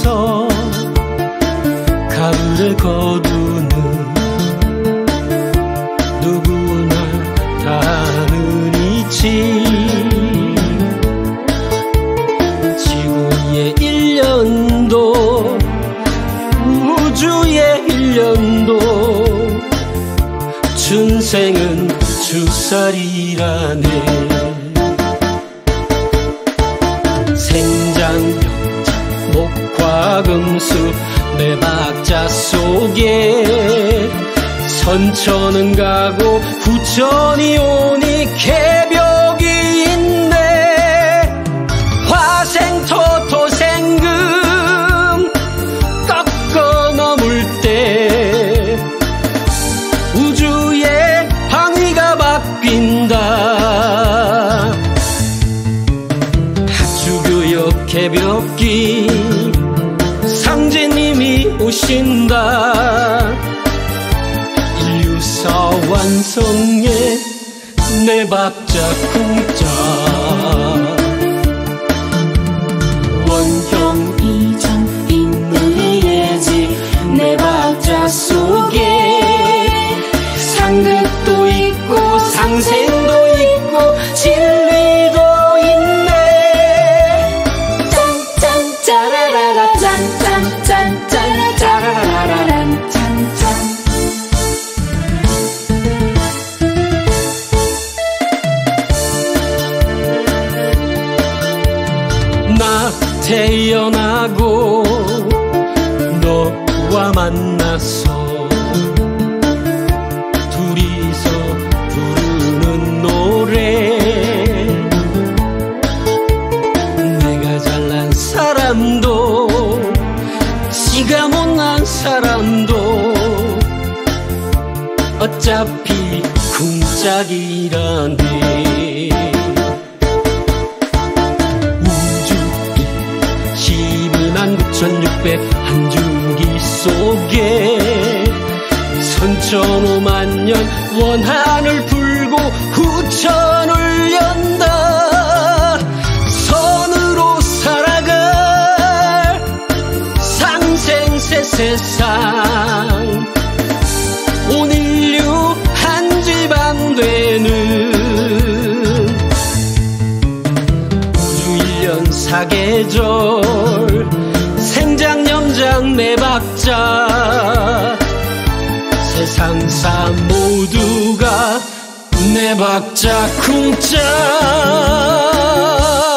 속에서 가을을 거두는 누구나 다 아는 이치 지구의 1년도 우주의 1년도 춘생은 주살이라네. 생장병자 목화금수 네 박자 속에 선천은 가고 후천이 오니 개벽이 있네. 화생토토생금 꺾어 넘을 때 우주의 방위가 바뀐다. 학주교역 개벽기 상제님이 오신다. 인류사 완성에 내 박자 쿵짝 원형 이전 인물예지 내 박자 속에 상극도 있고 상생도 있고 진리도 있네. 짠짠 짜라라라 짠짠짠짠 짜라라라란 짠짠. 나 태어나고 너와 만나서 둘이서 부르는 노래 내가 잘난 사람도 지가 못난 사람도 어차피 쿵짝이라네. 우주 129,600 한 주기 속에 선천오만 년 원한을 풀고 후천을 연다. 선으로 살아갈 상생세 세상 온 인류 한 집안 되는 우주 1년 사계절 생장연장 네 박자 세상사 모두가 내 박자 쿵짝